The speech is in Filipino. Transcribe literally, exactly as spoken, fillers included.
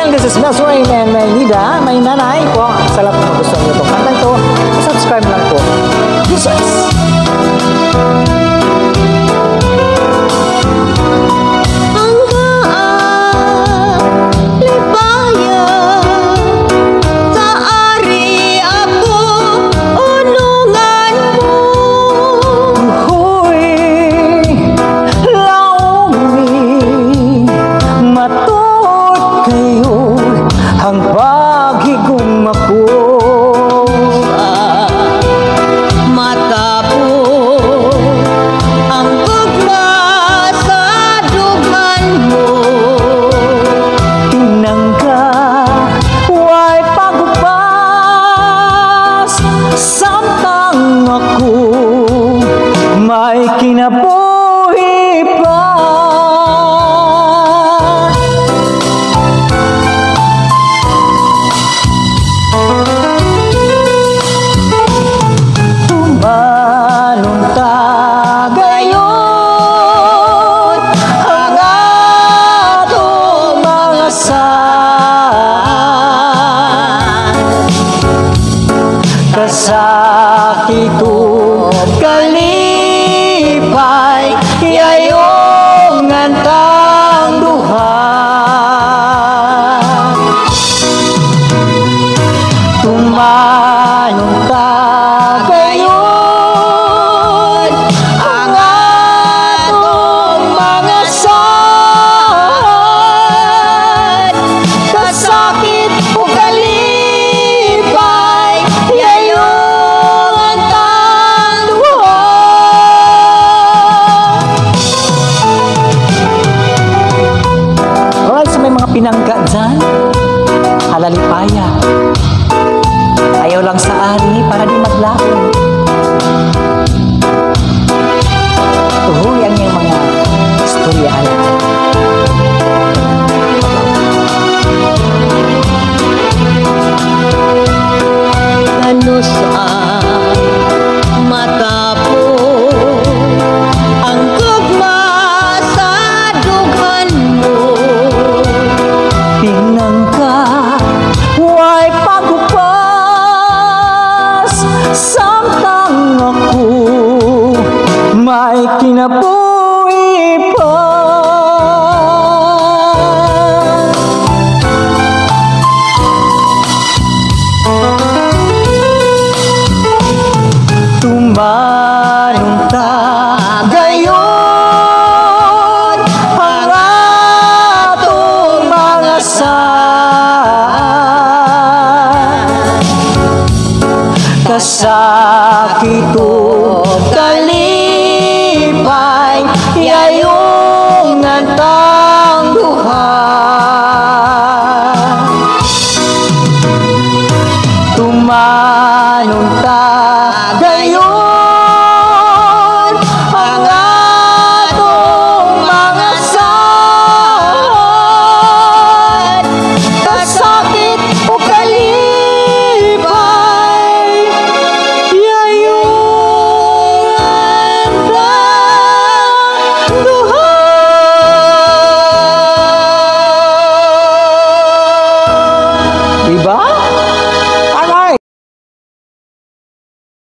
again, this is Mel's Rain and may Nida, may nanay po. Sa lahat kung gusto niyo itong kantang to, subscribe lang po. Jesus! Ang paghigong ako matapo ang gugma sa duman mo tinangka way pagupas samtang ako may kinabuhi pa. Kasakito kalipay yayong ngantang duha tumanong tagayon ang atong mga sad kasakit o kalipay yayong ngantang duha. Alright, so may mga pinangga dyan, halalipaya. Ayaw lang sa ari para di maglako. Uhuy ang yung mga istorya ala. Ano saan matapo ang gugma sa dugan mo Pinangka way pagupas samtang ako may kinabuhi